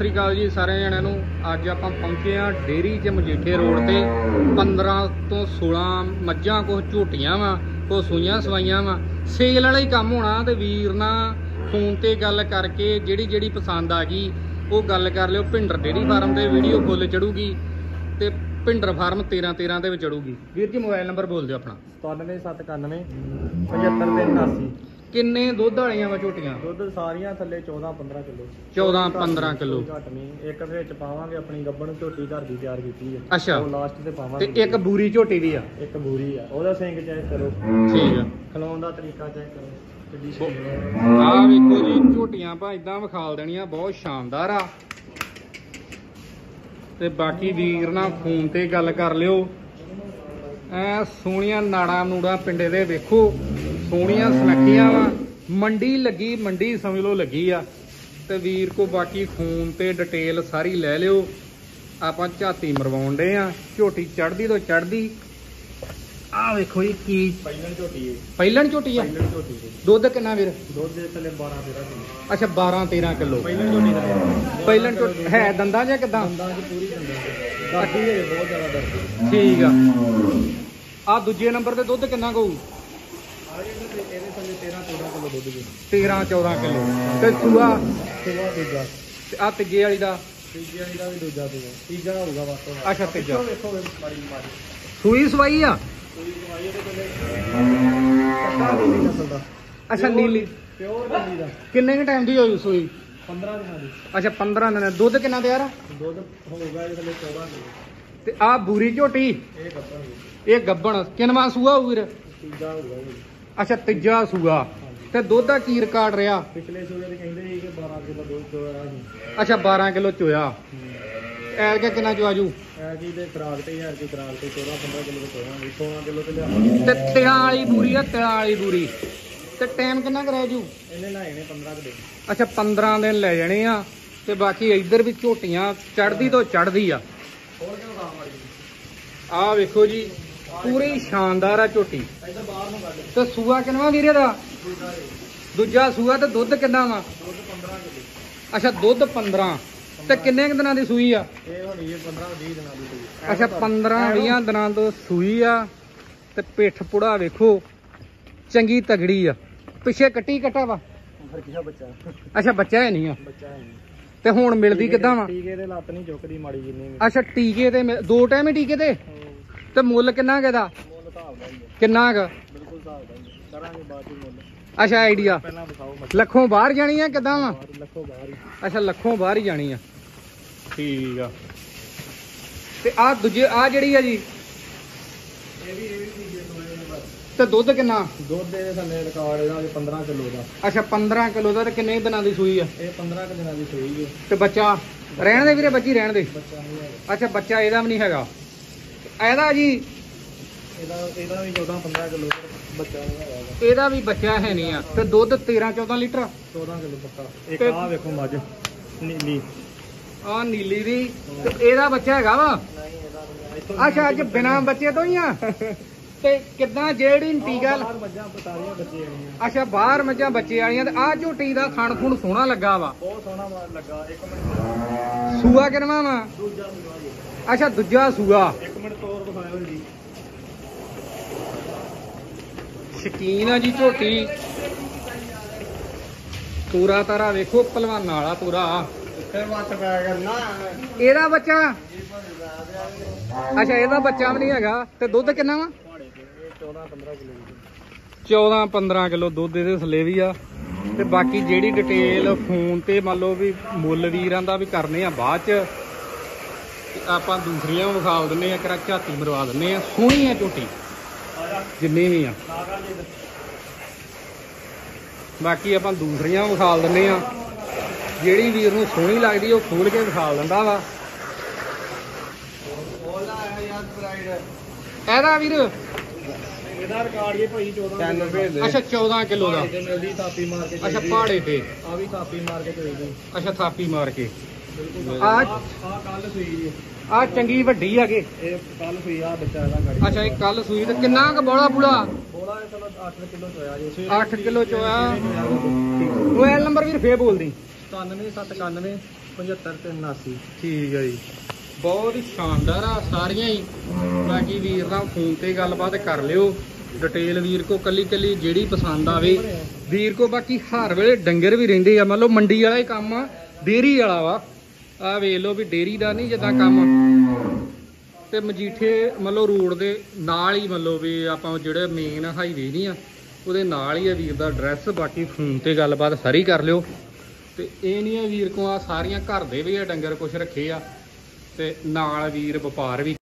ਸ੍ਰੀ ਅਕਾਲ ਜੀ ਸਾਰੇ ਜਣਿਆਂ ਨੂੰ। ਅੱਜ ਆਪਾਂ ਪਹੁੰਚੇ ਆ ਡੇਰੀ 'ਚ ਮਜੀਠੇ ਰੋਡ ਤੇ 15 ਤੋਂ 16 ਮੱਝਾਂ ਕੁਛ ਝੋਟੀਆਂ ਵਾ ਕੁਛ ਸੂਈਆਂ ਸਵਾਈਆਂ ਵਾ। ਸੇਲ ਵਾਲਾ ਹੀ ਕੰਮ ਹੋਣਾ ਤੇ ਵੀਰ ਨਾਲ ਫੋਨ ਤੇ ਗੱਲ ਕਰਕੇ ਜਿਹੜੀ ਪਸੰਦ ਆ ਗਈ ਉਹ ਗੱਲ ਕਰ ਲਿਓ। ਭਿੰਡਰ ਡੇਰੀ ਫਾਰਮ ਤੇ ਵੀਡੀਓ ਫੁੱਲ ਚੜੂਗੀ ਤੇ ਭਿੰਡਰ ਫਾਰਮ 13 ਤੇ ਵੀ ਚੜੂਗੀ। ਵੀਰ ਜੀ ਮੋਬਾਈਲ ਨੰਬਰ ਬੋਲ ਦਿਓ ਆਪਣਾ। 9791 75379। ਕਿੰਨੇ ਦੁੱਧ ਵਾਲੀਆਂ ਵਾ ਝੋਟੀਆਂ? ਦੁੱਧ ਸਾਰੀਆਂ ਥੱਲੇ 14-15 ਕਿਲੋ। 14-15 ਕਿਲੋ ਘੱਟ ਨਹੀਂ। ਇੱਕ ਦੇ ਵਿੱਚ ਪਾਵਾਂਗੇ ਆਪਣੀ ਗੱਬਣ ਝੋਟੀ ਘਰ ਦੀ ਤਿਆਰ ਕੀਤੀ ਹੈ। ਅੱਛਾ, ਉਹ ਲਾਸਟ ਤੇ ਪਾਵਾਂਗੇ। ਤੇ ਇੱਕ ਬੂਰੀ ਝੋਟੀ ਵੀ ਆ? ਇੱਕ ਬੂਰੀ ਆ। ਉਹਦਾ ਸਿੰਗ ਚੈੱਕ ਕਰੋ। ਠੀਕ ਆ। ਖਲਾਉਣ ਦਾ ਤਰੀਕਾ ਚੈੱਕ ਕਰੋ। ਆਹ ਵੇਖੋ ਜੀ ਝੋਟੀਆਂ ਆਪਾਂ ਇਦਾਂ ਵਿਖਾਲ ਦੇਣੀਆਂ, ਬਹੁਤ ਸ਼ਾਨਦਾਰ ਆ। ਤੇ ਬਾਕੀ ਵੀਰ ਨਾਲ ਫੋਨ ਤੇ ਗੱਲ ਕਰ ਲਿਓ। ਐ ਸੋਹਣੀਆਂ ਨਾੜਾਂ ਨੂੜਾਂ ਪਿੰਡੇ ਦੇ ਵੇਖੋ, ਸੋਹਣੀਆਂ ਸੁਨੱਖੀਆਂ ਵਾ। ਮੰਡੀ ਲੱਗੀ, ਮੰਡੀ ਸਮਝ ਲਓ ਲੱਗੀ ਆ। ਤੇ ਵੀਰ ਕੋ ਬਾਕੀ ਫੋਨ ਤੇ ਡਿਟੇਲ ਸਾਰੀ ਲੈ ਲਿਓ। ਆਪਾਂ ਝਾਤੀ ਮਰਵਾਉਣ ਡੇ ਆ। ਝੋਟੀ ਚੜਦੀ ਤੋਂ ਚੜਦੀ। ਆਹ ਵੇਖੋ ਜੀ ਕੀ ਪਹਿਲਣ ਝੋਟੀ ਹੈ। ਪਹਿਲਣ ਝੋਟੀ ਆ? ਪਹਿਲਣ ਝੋਟੀ ਹੈ। ਦੁੱਧ ਕਿੰਨਾ ਵੀਰ? ਦੁੱਧ ਦੇ ਥੱਲੇ 12-13 ਕਿਲੋ। ਅੱਛਾ 12-13 ਕਿਲੋ ਪਹਿਲਣ ਝੋਟੀ ਦਾ। ਪਹਿਲਣ ਝੋਟੀ ਹੈ ਦੰਦਾਂ ਜਾਂ ਕਿਦਾਂ? ਦੰਦਾਂ 'ਚ ਪੂਰੀ ਦੰਦਾਂ ਦਰਦੀ ਹੈ, ਬਹੁਤ ਜ਼ਿਆਦਾ ਦਰਦੀ। ਠੀਕ ਆ। ਆ ਦੂਜੇ ਨੰਬਰ ਤੇ ਦੁੱਧ ਕਿੰਨਾ ਕਹੂ? ਇਹਦੇ ਥੱਲੇ 13-14 ਕਿਲੋ ਦੁੱਧ ਜੀ। 13-14 ਕਿਲੋ। ਤੇ ਸੂਆ? ਸੂਆ ਦੂਜਾ। ਤੇ ਆ ਤੀਜੇ ਵਾਲੀ ਦਾ? ਤੀਜੇ ਵਾਲੀ ਦਾ ਵੀ ਦੂਜਾ ਸੂਆ। ਤੀਜਾ ਹੋਊਗਾ ਵਾਸਤਵ। ਅੱਛਾ ਤੀਜਾ। ਵੇਖੋ ਮਾੜੀ ਮਾੜੀ ਸੂਈ ਸਵਾਈ ਆ? ਸੂਈ ਸਵਾਈ ਇਹਦੇ ਥੱਲੇ ਕੱਟਾ ਨੀਲੀ ਨਸਲ ਦਾ। ਅੱਛਾ ਨੀਲੀ ਪਿਓਰ ਨੀਲੀ ਦਾ। ਕਿੰਨੇ ਕੁ ਟਾਈਮ ਦੀ ਹੋਈ ਸੂਈ? 15 ਦਿਨਾਂ ਦੀ। ਅੱਛਾ 15 ਦਿਨ। ਦੁੱਧ ਕਿੰਨਾ ਤਿਆਰ? ਦੁੱਧ ਹੋਊਗਾ ਇਹਦੇ ਥੱਲੇ 14 ਕਿਲੋ। ਤੇ ਆ ਬੂਰੀ ਝੋਟੀ? ਇਹ ਕੱਟਾਂਗੇ। ਇਹ ਗੱਬਣ ਕਿੰਨਵਾਂ ਸੂਆ ਹੋਊ ਵੀਰ? ਤੀਜਾ ਹੋਊਗਾ ਇਹ। ਅੱਛਾ ਤੀਜਾ ਸੂਆ। ਤੇ ਦੁੱਧ ਦਾ ਕੀ ਰਿਕਾਰਡ ਰਿਹਾ? ਪਿਛਲੇ ਸੂਏ ਦੇ ਕਹਿੰਦੇ ਸੀ ਕਿ 12 ਕਿਲੋ ਦੁੱਧ ਚੋਇਆ ਸੀ। ਅੱਛਾ 12 ਕਿਲੋ ਚੋਇਆ। ਐਰਕਾ ਕਿੰਨਾ ਚੋ ਆਜੂ? ਐ ਜੀ ਦੇ ਖਰਾਕ ਤੇ ਯਾਰ ਦੀ ਖਰਾਕ ਤੇ 14-15 ਕਿਲੋ ਚੋਵਾਂਗੇ। 16 ਕਿਲੋ ਤੇ ਲਿਆਵਾਂਗੇ। ਤੇ ਤਿਲਾਂ ਵਾਲੀ ਬੂਰੀ ਆ? ਤਿਲਾਂ ਵਾਲੀ ਬੂਰੀ। ਤੇ ਟਾਈਮ ਕਿੰਨਾ ਕੁ ਰਹਿ ਜੂ? ਇਹਨੇ ਲਾਏ ਨੇ 15 ਦਿਨ। ਅੱਛਾ 15 ਦਿਨ ਲੈ ਜਾਣੇ ਆ। ਤੇ ਬਾਕੀ ਇੱਧਰ ਵੀ ਝੋਟੀਆਂ ਚੜਦੀ ਤੋਂ ਚੜਦੀ ਆ। ਆਹ ਵੇਖੋ ਜੀ ਪੂਰੀ ਸ਼ਾਨਦਾਰ ਆ ਝੋਟੀ। ਇੱਧਰ ਬਾਹਰ ਨੂੰ ਕੱਢ। ਤੇ ਸੂਆ ਕਿੰਨਾ ਵੀਰੇ ਦਾ? ਦੂਜਾ ਸੂਆ। ਤੇ ਦੁੱਧ ਕਿੰਨਾ ਵਾ? ਦੁੱਧ 15 ਕਿਲੋ। ਅੱਛਾ ਦੁੱਧ 15। ਤੇ ਕਿੰਨੇ ਕੁ ਦਿਨਾਂ ਦੀ ਸੂਈ ਆ? ਇਹ ਹੋਣੀ 15-20 ਦਿਨਾਂ ਦੀ ਸੂਈ। ਅੱਛਾ 15-20 ਦਿਨਾਂ ਤੋਂ ਸੂਈ ਆ। ਤੇ ਪਿੱਠ ਪੁੜਾ ਵੇਖੋ ਚੰਗੀ ਤਗੜੀ ਆ। ਪਿੱਛੇ ਕੱਟੀ ਕੱਟਾ ਵਾ? ਬੱਚਾ। ਅੱਛਾ ਬੱਚਾ ਹੈ ਨਹੀਂ ਆ? ਬੱਚਾ ਹੈ ਨਹੀਂ। ਤੇ ਹੁਣ ਮਿਲਦੀ ਕਿੱਦਾਂ ਵਾ? ਟੀਕੇ ਦੇ ਲੱਤ ਨਹੀਂ ਚੁੱਕਦੀ ਮਾੜੀ ਜਿੰਨੀ ਵੀ। ਅੱਛਾ ਟੀਕੇ ਤੇ ਦੋ ਟਾਈਮ ਹੀ ਟੀਕੇ ਤੇ? ਤੇ ਮੁੱਲ ਕਿੰਨਾ ਕੁ ਇਹਦਾ? ਮੁੱਲ ਹਿਸਾਬ ਦਾ ਹੀ ਹੈ। ਕਿੰਨਾ ਕੁ? ਬਿਲਕੁਲ ਹਿਸਾਬ ਦਾ ਹੀ ਕਰਾਂਗੇ ਬਾਅਦ ਵਿੱਚ ਮੁੱਲ। ਅੱਛਾ ਆਈਡੀਆ ਪਹਿਲਾਂ ਦਿਖਾਓ ਲੱਖੋਂ ਬਾਹਰ ਜਾਣੀ ਆ ਕਿੱਦਾਂ ਵਾ? ਲੱਖੋਂ ਬਾਹਰ ਹੀ। ਅੱਛਾ ਲੱਖੋਂ ਬਾਹਰ ਹੀ ਜਾਣੀ ਆ। ਠੀਕ ਆ। ਤੇ ਆ ਦੂਜੇ ਆ ਜਿਹੜੀ ਆ ਜੀ ਇਹ ਵੀ ਤੀਜੇ ਸੂਏ ਦੇ ਬਸ। ਤੇ ਦੁੱਧ ਕਿੰਨਾ? ਦੁੱਧ ਦੇ ਥੱਲੇ ਰਿਕਾਰਡ ਇਹਦਾ 15 ਕਿਲੋ ਦਾ। ਅੱਛਾ 15 ਕਿਲੋ ਦਾ। ਤੇ ਕਿੰਨੇ ਦਿਨਾਂ ਦੀ ਸੂਈ ਆ? ਇਹ 15 ਕਿ ਦਿਨਾਂ ਦੀ ਸੂਈ ਹੈ। ਤੇ ਬੱਚਾ ਰਹਿਣ ਦੇ ਵੀਰੇ? ਬੱਚੀ ਰਹਿਣ ਦੇ। ਬੱਚਾ ਨਹੀਂ ਹੈਗਾ। ਅੱਛਾ ਬੱਚਾ ਇਹਦਾ ਵੀ ਨਹੀਂ ਹੈਗਾ। ਇਹਦਾ ਜੀ ਇਹਦਾ ਵੀ 14-15 ਕਿਲੋ ਬੱਚਾ ਨਹੀਂ ਹੈਗਾ। ਇਹਦਾ ਵੀ ਬੱਚਾ ਹੈ ਨਹੀਂ ਆ। ਤੇ ਦੁੱਧ 13-14 ਲੀਟਰ? 14 ਕਿਲੋ ਪੱਕਾ। ਇੱਕ ਆਹ ਵੇਖੋ ਮੱਝ ਨੀਲੀ। ਆ ਨੀਲੀ ਦੀ। ਤੇ ਇਹਦਾ ਬੱਚਾ ਹੈਗਾ ਵਾ? ਨਹੀਂ ਇਹਦਾ ਅੱਛਾ ਅੱਜ ਬਿਨਾਂ ਬੱਚੇ ਤੋਂ ਹੀ ਆ? ਤੇ ਕਿੱਦਾਂ ਜਿਹੜੀ ਟੀਕਾ? ਬਾਹਰ ਮੱਝਾਂ ਪਤਾਰੀਆਂ ਬੱਚੇ ਆਈਆਂ। ਅੱਛਾ ਬਾਹਰ ਮੱਝਾਂ ਬੱਚੇ ਵਾਲੀਆਂ। ਤੇ ਆਹ ਝੋਟੀ ਦਾ ਥਣ ਥੁਣ ਸੋਹਣਾ ਲੱਗਾ ਵਾ। ਬਹੁਤ ਸੋਹਣਾ ਲੱਗਾ। 1 ਮਿੰਟ। ਸੂਆ ਕਿੰਨਾ ਵਾ? ਦੂਜਾ ਸੂਆ ਜੀ। ਅੱਛਾ ਦੂਜਾ ਸੂਆ। 1 ਮਿੰਟ ਤੋਰ ਦਿਖਾਇਓ ਜੀ। ਸ਼ਕੀਨ ਆ ਜੀ ਝੋਟੀ। ਪੂਰਾ ਤਾਰਾ ਵੇਖੋ ਪਹਿਲਵਾਨਾਂ ਵਾਲਾ ਪੂਰਾ। ਫਿਰ ਵੱਟ ਪੈ ਕਰਨਾ। ਇਹਦਾ ਬੱਚਾ? ਅੱਛਾ ਇਹਦਾ ਬੱਚਾ ਵੀ ਨਹੀਂ ਹੈਗਾ। ਤੇ ਦੁੱਧ ਕਿੰਨਾ ਵਾ? 14-15 ਕਿਲੋ। 14-15 ਕਿਲੋ ਦੁੱਧ ਇਹਦੇ ਥੱਲੇ ਵੀ ਆ। ਤੇ ਬਾਕੀ ਜਿਹੜੀ ਡਿਟੇਲ ਫੋਨ ਤੇ ਮੰਨ ਲਓ ਵੀ ਮੁੱਲ ਵੀਰਾਂ ਦਾ ਵੀ ਕਰਨੇ ਆ ਬਾਅਦ ਚ। ਆਪਾਂ ਦੂਸਰੀਆਂ ਵਿਖਾ ਦਿੰਨੇ ਆ। ਕਰਾ ਝਾਤੀ ਮਰਵਾ ਦਿੰਨੇ ਆ। ਸੋਹਣੀ ਆ ਝੋਟੀ ਜਿੰਨੀ ਵੀ ਆ। ਬਾਕੀ ਆਪਾਂ ਦੂਸਰੀਆਂ ਵਿਖਾ ਦਿੰਨੇ ਆ। ਜਿਹੜੀ ਵੀਰ ਨੂੰ ਸੋਹਣੀ ਲੱਗਦੀ ਉਹ ਖੋਲ ਕੇ ਵਿਖਾ ਦਿੰਦਾ ਵਾ। ਇਹਦਾ ਵੀਰ ਇਹਦਾ ਰਿਕਾਰਡ ਇਹ ਭਾਈ 14 ਅੱਛਾ 14 ਕਿਲੋ ਦਾ। ਮਿਲਦੀ ਥਾਪੀ ਮਾਰ ਕੇ। ਅੱਛਾ ਪਹਾੜੇ ਤੇ? ਆ ਵੀ ਥਾਪੀ ਮਾਰ ਕੇ ਚੋਈਦੀ। ਅੱਛਾ ਥਾਪੀ ਮਾਰ ਕੇ। ਆ ਕੱਲ ਸੂਈ ਜੀ। ਆ ਚੰਗੀ ਵੱਡੀ ਹੈਗੇ। ਇਹ ਕੱਲ ਸੂਈ ਆ ਬੱਚਾ ਇਹਦਾ ਗਾੜੀ। ਅੱਛਾ ਇਹ ਕੱਲ ਸੂਈ। ਤੇ ਕਿੰਨਾ ਕੁ ਬੋਲਾ ਬੁਲਾ? ਬੋਲਾ ਇਹ ਚਲੋ 8 ਕਿਲੋ ਚੋਇਆ ਜੀ। 8 ਕਿਲੋ ਚੋਇਆ। ਮੋਬਾਈਲ ਨੰਬਰ ਵੀਰ ਫੇਰ ਬੋਲਦੀ। 9791 75 ਤੇ 79। ਠੀਕ ਹੈ ਜੀ, ਬਹੁਤ ਹੀ ਸ਼ਾਨਦਾਰ ਆ ਸਾਰੀਆਂ ਹੀ। ਬਾਕੀ ਵੀਰ ਨਾਲ ਫੋਨ ਤੇ ਗੱਲਬਾਤ ਕਰ ਲਿਓ, ਡਿਟੇਲ ਵੀਰ ਕੋ ਕੱਲੀ ਕੱਲੀ ਜਿਹੜੀ ਪਸੰਦ ਆਵੇ ਵੀਰ ਕੋ। ਬਾਕੀ ਹਰ ਵੇਲੇ ਡੰਗਰ ਵੀ ਰਹਿੰਦੇ ਆ, ਮੰਨ ਲਓ ਮੰਡੀ ਵਾਲਾ ਹੀ ਕੰਮ ਆ, ਡੇਅਰੀ ਵਾਲਾ ਵਾ। ਆ ਵੇਖ ਲਓ ਵੀ ਡੇਅਰੀ ਦਾ ਨਹੀਂ ਜਿੱਦਾਂ ਕੰਮ। ਤੇ ਮਜੀਠੇ ਮੰਨ ਲਓ ਰੋਡ ਦੇ ਨਾਲ ਹੀ, ਮੰਨ ਲਓ ਵੀ ਆਪਾਂ ਜਿਹੜੇ ਮੇਨ ਹਾਈਵੇ ਨਹੀਂ ਆ ਉਹਦੇ ਨਾਲ ਹੀ ਆ ਵੀਰ ਦਾ ਐਡਰੈਸ। ਬਾਕੀ ਫੋਨ ਤੇ ਗੱਲਬਾਤ ਸਾਰੀ ਕਰ ਲਿਓ। ਤੇ ਇਹ ਨਹੀਂ ਆ ਵੀਰ ਕੋ ਆ ਸਾਰੀਆਂ ਘਰ ਦੇ ਵੀ ਆ ਡੰਗਰ ਕੁਛ ਰੱਖੇ ਆ, ਤੇ ਨਾਲ ਵੀਰ ਵਪਾਰ ਵੀ